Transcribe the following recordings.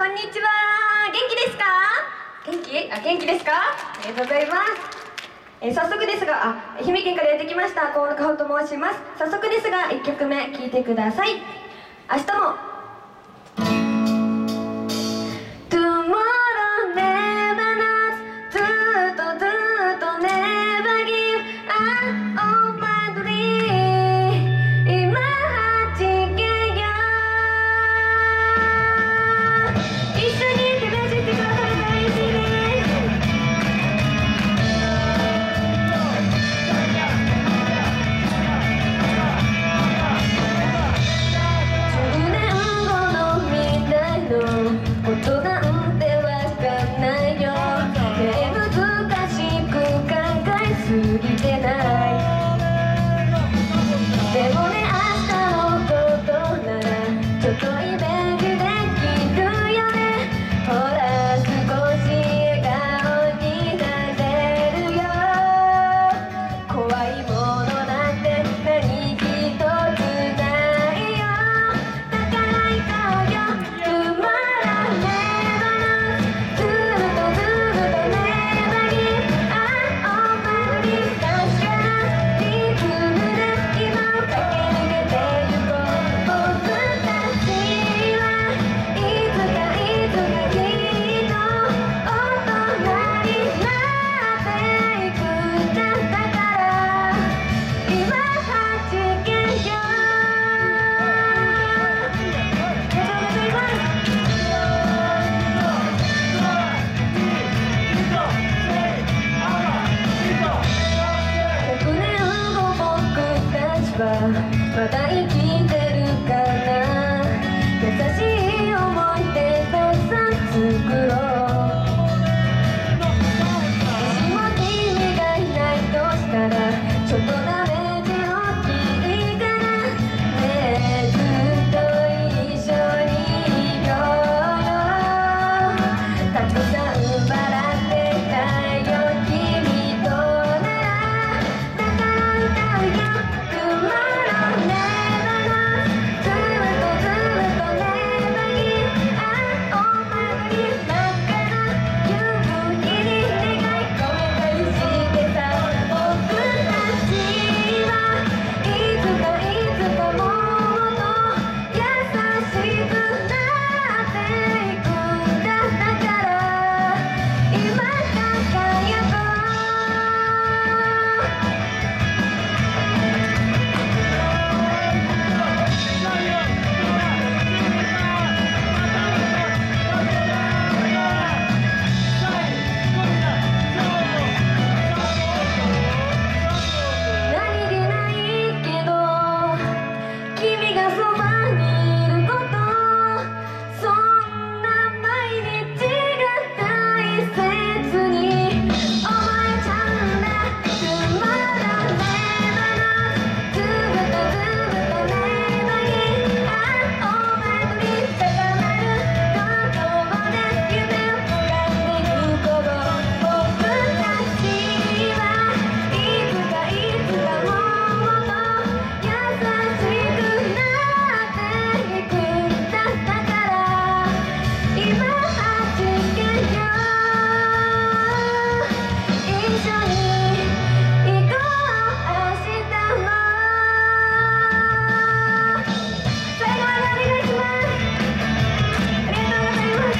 こんにちは。元気ですか？元気ですか？ありがとうございます。早速ですが、愛媛県からやってきました河野かほと申します。早速ですが1曲目聴いてください。明日もTomorrow never knows ずっとnever give up on my dream 今はちげよ一緒に手拍子してくださると嬉しいです。10年後の未来のことなんてわかんないよ。難しく考えすぎてない。でもね、明日のことならちょっとイメージできるよね。ほら少し笑顔になれるよ。怖いものなんて何一つないよ。だから行こうよ。止まらねばな。ずっとねばぎあおまり確かなリズムで今を駆け抜けてゆこう。僕たちはいつかきっと大人になっていくんだ。だから今はちげよ。100年後僕たちはまだ生きてるかな。優しい思い出たくさん作ろう。もしも君がいないとしたらちょっとダメージ大きいかな。ねえずっと一緒にいようよ。たくさん笑ってたいよ君となら。だから歌うよ。Tomorrow never knows ずっとnever give up on my dream 真っ赤な夕日に願い込めたりしてさ。僕たちはいつかもっと優しくなっていくんだ。だから今輝こう。何気ないけど君がそばにいること、そんな毎日が大切に思えちゃうんだ。Tomorrow never knows ずっとnever give up on my dream 高まる言葉で夢を掴んでゆこう。僕たちはいつかもっと優しくなっていくんだ。だから今はちげよ。一緒に行こう明日も。最後までお願いします。ありがとうございます。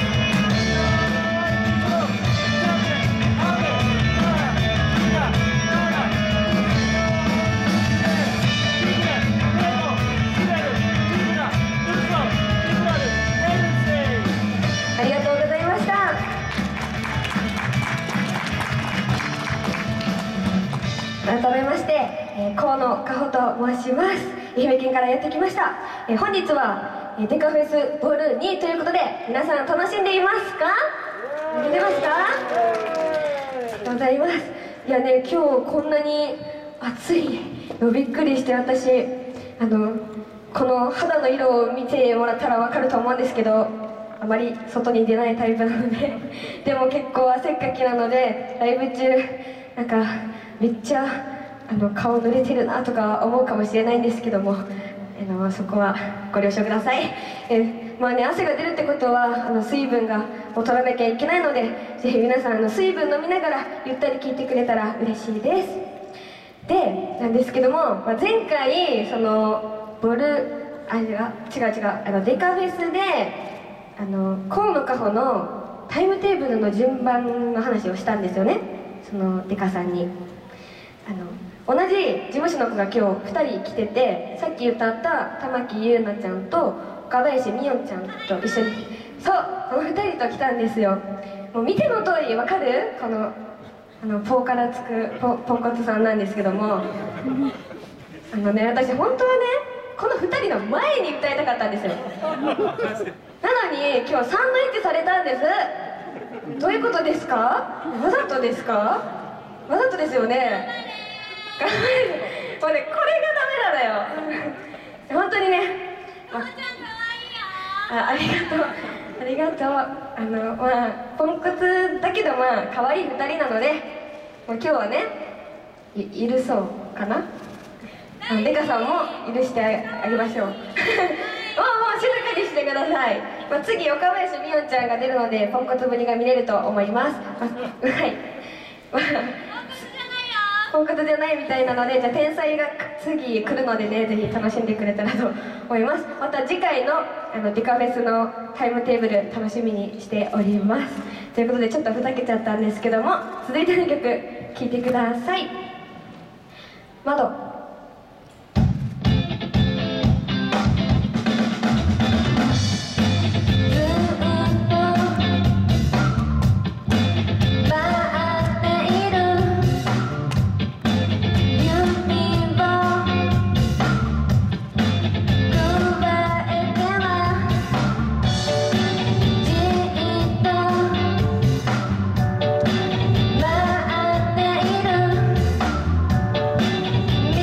ありがとうございました。改めまして、河野かほと申します。愛媛県からやってきました。本日は、デカフェスボール2ということで皆さん楽しんでいますか？見てますか？ありがとうございます。いやね、今日こんなに暑いのびっくりして、私この肌の色を見てもらったら分かると思うんですけど、あまり外に出ないタイプなのででも結構汗っかきなので、ライブ中なんかめっちゃ顔濡れてるなとか思うかもしれないんですけども、そこはご了承ください。 まあね、汗が出るってことは水分を取らなきゃいけないので、ぜひ皆さん水分飲みながらゆったり聴いてくれたら嬉しいです。でなんですけども、前回そのデカフェスで河野カホのタイムテーブルの順番の話をしたんですよね、そのデカさんに。同じ事務所の子が今日2人来てて、さっき歌った玉木優奈ちゃんと岡林美音ちゃんと一緒に、そうこの2人と来たんですよ。もう見ての通りわかる、このポーからつくポンコツさんなんですけども私本当はねこの2人の前に歌いたかったんですよ。なのに今日サンドイッチされたんです。どういうことですか？わざとですか？わざとですよね。もうね、これがダメなのよ本当にね。ありがとうありがとう。ポンコツだけど可愛い2人なので、もう今日はね許そうかな。デカさんも許してあげましょうもう静かにしてください。次岡林美音ちゃんが出るのでポンコツぶりが見れると思います。はいポンコツじゃないみたいなので、じゃあ天才が次来るのでね、ぜひ楽しんでくれたらと思います。また次回のデカフェスのタイムテーブル楽しみにしております。ということでちょっとふざけちゃったんですけども、続いての曲聴いてください。窓。見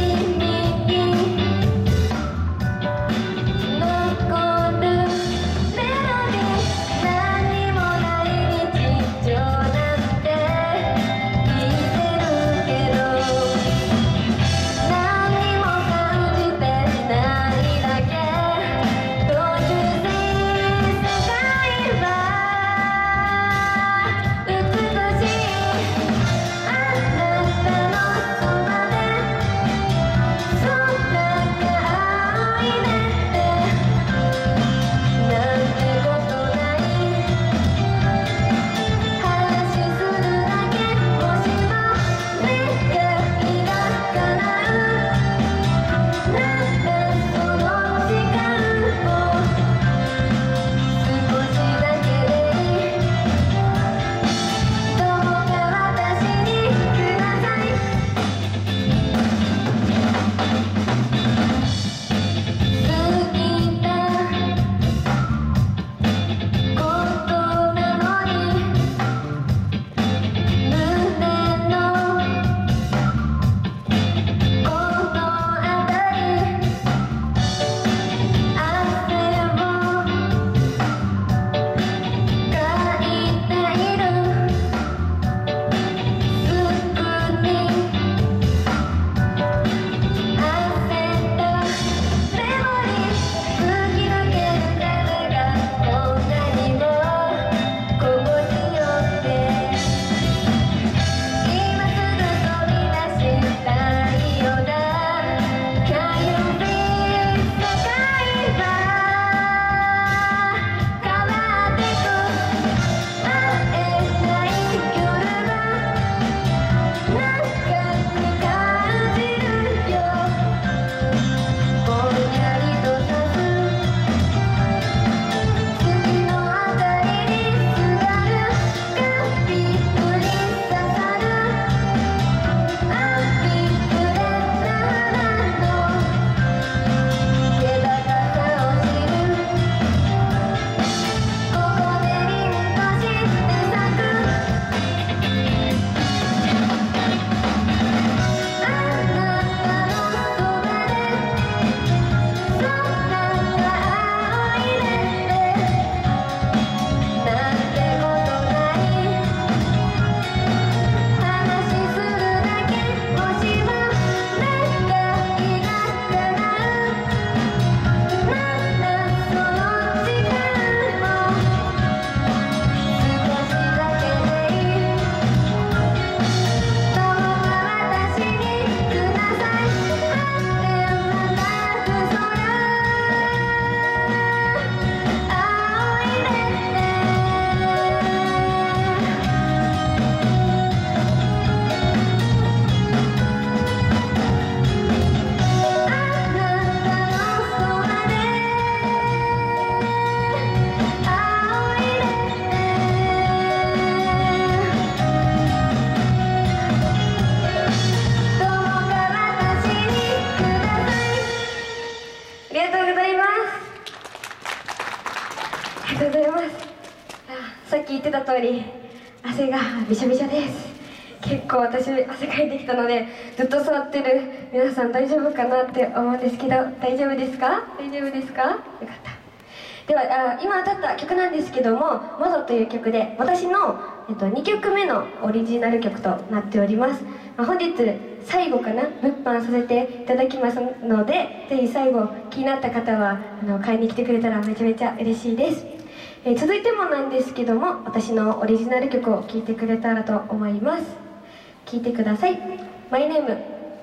さっき言ってた通り汗がびしょびしょです。結構私汗かいてきたので、ずっと座ってる皆さん大丈夫かなって思うんですけど、大丈夫ですか？大丈夫ですか？よかった。では今歌った曲なんですけども「窓」という曲で私の、2曲目のオリジナル曲となっております。本日最後かな物販させていただきますので、ぜひ最後気になった方は買いに来てくれたらめちゃめちゃ嬉しいです。続いてもなんですけども、私のオリジナル曲を聴いてくれたらと思います。聴いてください。マイネーム。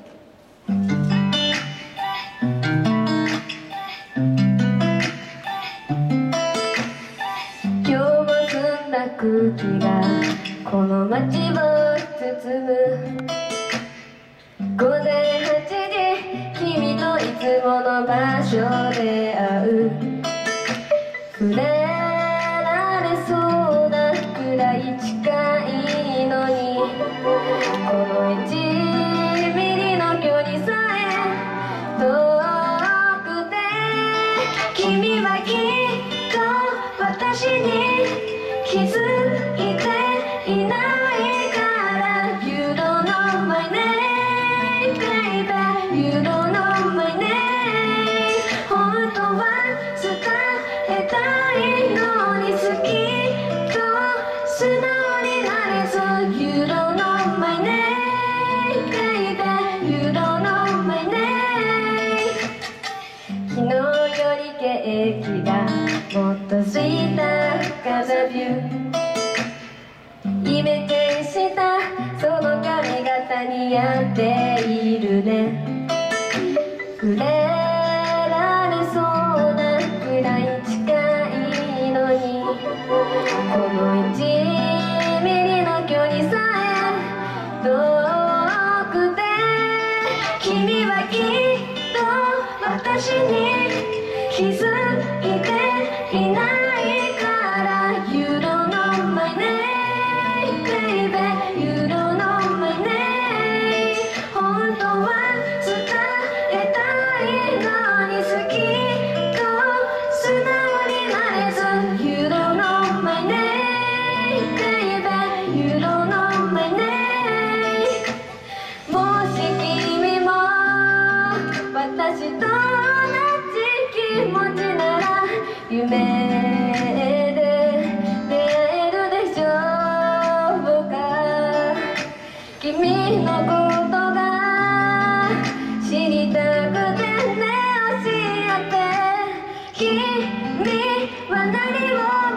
今日も澄んだ空気がこの街を包む。午前8時君といつもの場所で会う。触れられそうなくらい近いのに、この1ミリの距離さえ遠くて、君はきっと私に気づいていないから You don't know my name baby, You don't know my name。 本当は伝えたいのに好きと素直になれず You don't know my name baby, You don't know my name。 昨日よりケーキがもっとスイート風ビュー、イメチェンしたその髪型に合っているね。触れられそうなくらい近いのに、この1ミリの距離さえ遠くて、君はきっと私に気づいていないから You don't know my name baby, You don't know my name。 本当は伝えたいのに好きと素直になれず You don't know my name baby, You don't know my name。 もし君も私と同じ気持ちなら夢で出会えるでしょうか。君のことが知りたくてね、教えて。君は何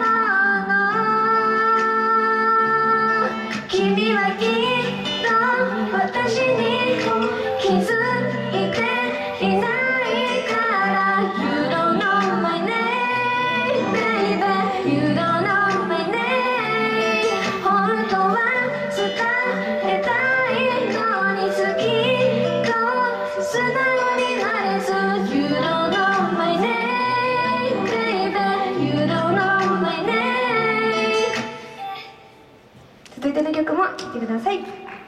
者？君はきっと私に気づいていないから You don't know my name baby, You don't know my name。 本当は伝えたいのに好きと素直になれず You don't know my name baby, You don't know my name。 続いての曲も聴いてください。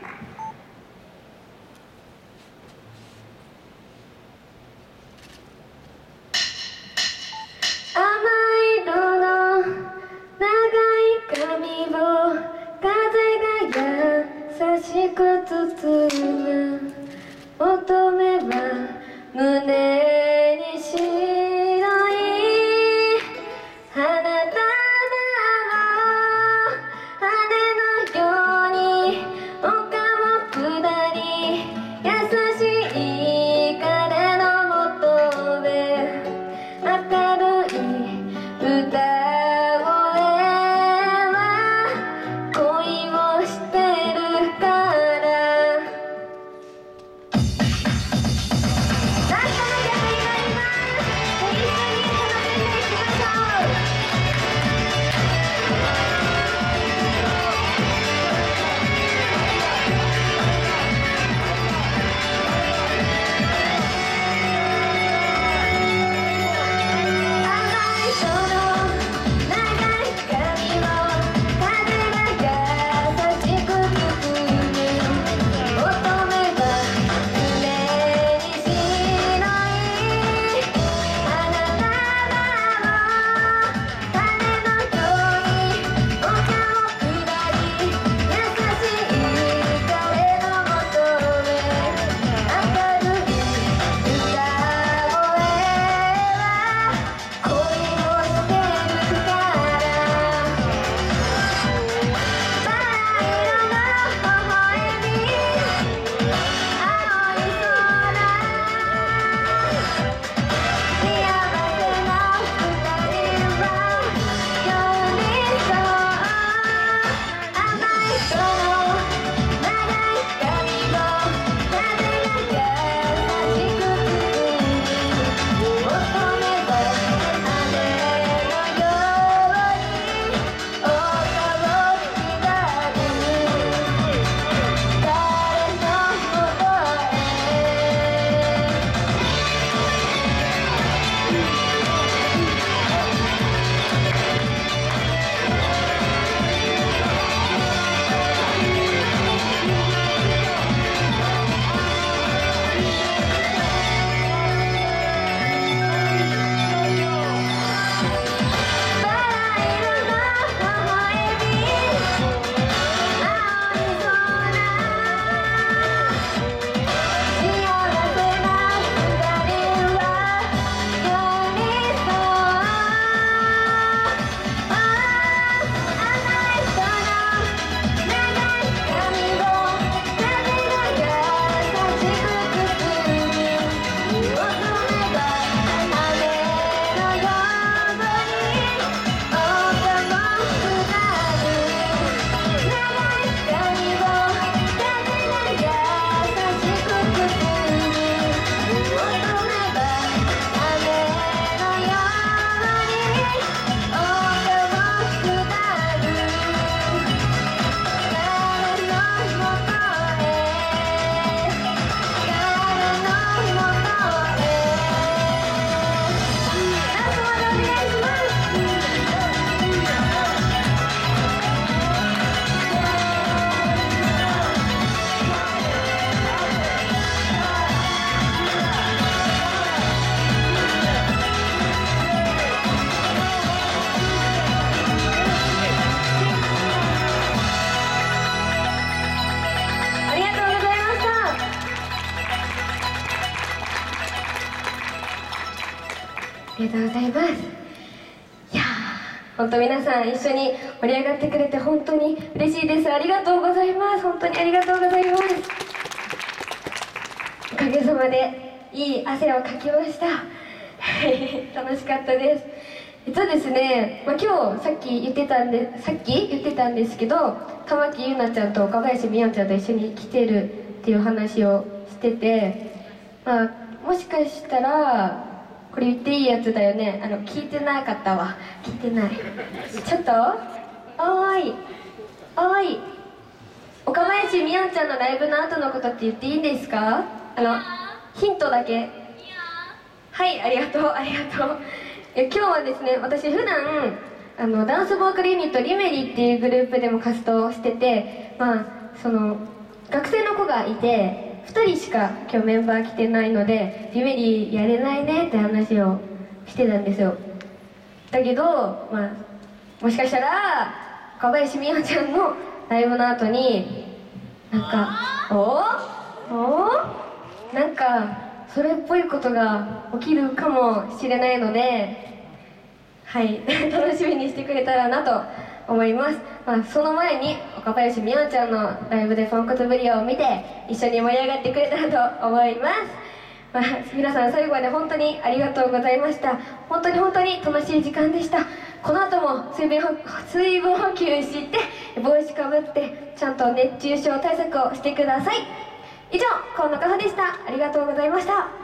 甘い色の長い髪を風が優しく包む。乙女は胸に白い花束を羽のように思とうございます。いやー、本当皆さん一緒に盛り上がってくれて本当に嬉しいです。ありがとうございます。本当にありがとうございます。おかげさまでいい汗をかきました。楽しかったです。ですね、今日さっき言ってたんですけど、玉木優奈ちゃんと岡林美音ちゃんと一緒に来てるっていう話をしてて、もしかしたらこれ言っていいやつだよね。聞いてなかったわ。聞いてない。ちょっとおーいおーい、岡林美音ちゃんのライブの後のことって言っていいんですか？ヒントだけ。はい、ありがとうありがとう。今日はですね、私普段ダンスボーカルユニットリメリっていうグループでも活動してて、その学生の子がいて2人しか今日メンバー来てないので、リメリやれないねって話をしてたんですよ。だけどもしかしたら岡林美音ちゃんのライブの後になんかそれっぽいことが起きるかもしれないので、はい楽しみにしてくれたらなと思います。その前に岡林美音ちゃんのライブでポンコツぶりを見て一緒に盛り上がってくれたらと思います。皆さん最後まで本当にありがとうございました。本当に楽しい時間でした。この後も水分補給して帽子かぶってちゃんと熱中症対策をしてください。以上、河野かほでした。ありがとうございました。